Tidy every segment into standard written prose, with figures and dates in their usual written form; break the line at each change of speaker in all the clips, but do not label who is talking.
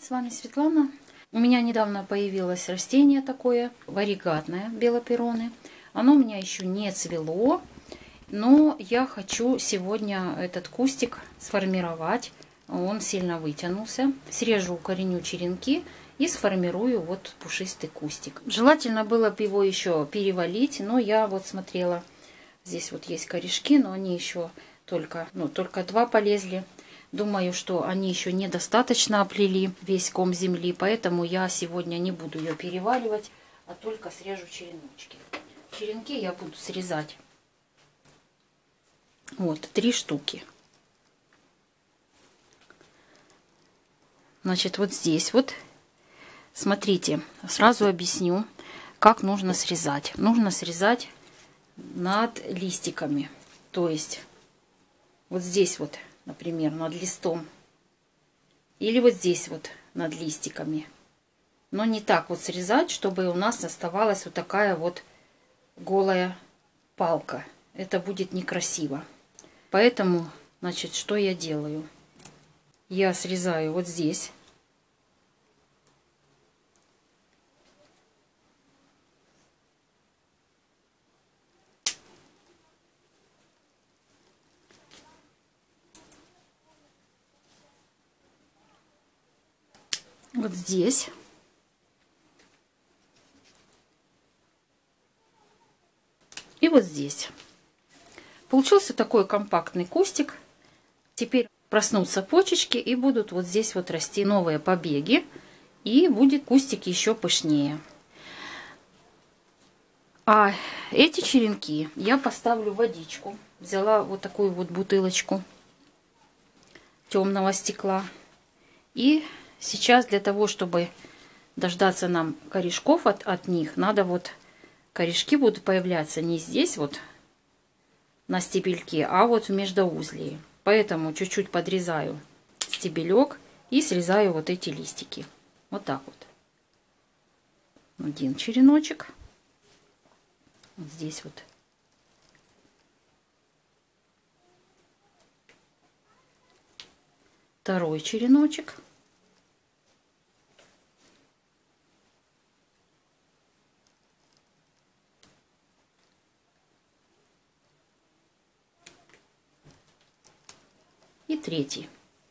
с вами Светлана. У меня недавно появилось растение такое, варигатное, белопероны. Оно у меня еще не цвело, но я хочу сегодня этот кустик сформировать. Он сильно вытянулся. Срежу, укореню черенки и сформирую вот пушистый кустик. Желательно было бы его еще перевалить, но я вот смотрела, здесь вот есть корешки, но они еще только 2 полезли. Думаю, что они еще недостаточно оплели весь ком земли, поэтому я сегодня не буду ее переваливать, а только срежу череночки. Черенки я буду срезать вот 3 штуки. Значит, вот здесь вот, смотрите, сразу объясню, как нужно срезать. Нужно срезать над листиками, то есть вот здесь вот, например, над листом, или вот здесь вот над листиками. Но не так вот срезать, чтобы у нас оставалась вот такая вот голая палка. Это будет некрасиво. Поэтому, значит, что я делаю? Я срезаю вот здесь. Вот здесь. И вот здесь. Получился такой компактный кустик. Теперь проснутся почечки и будут вот здесь вот расти новые побеги. И будет кустик еще пышнее. А эти черенки я поставлю в водичку. Взяла вот такую вот бутылочку темного стекла. И сейчас для того, чтобы дождаться нам корешков от них, надо вот корешки будут появляться не здесь вот на стебельке, а вот в междоузлии. Поэтому чуть-чуть подрезаю стебелек и срезаю вот эти листики. Вот так вот. Один череночек. Вот здесь вот. Второй череночек. И третий.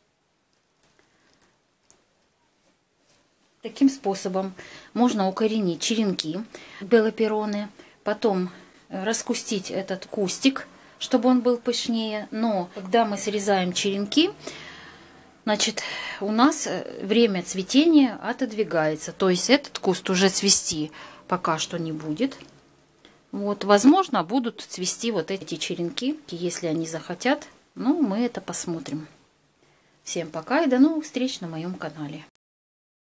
Таким способом можно укоренить черенки белопероны, потом раскустить этот кустик, чтобы он был пышнее. Но когда мы срезаем черенки, значит, у нас время цветения отодвигается. То есть этот куст уже цвести пока что не будет. Вот, возможно, будут цвести вот эти черенки, если они захотят. Ну, мы это посмотрим. Всем пока и до новых встреч на моем канале.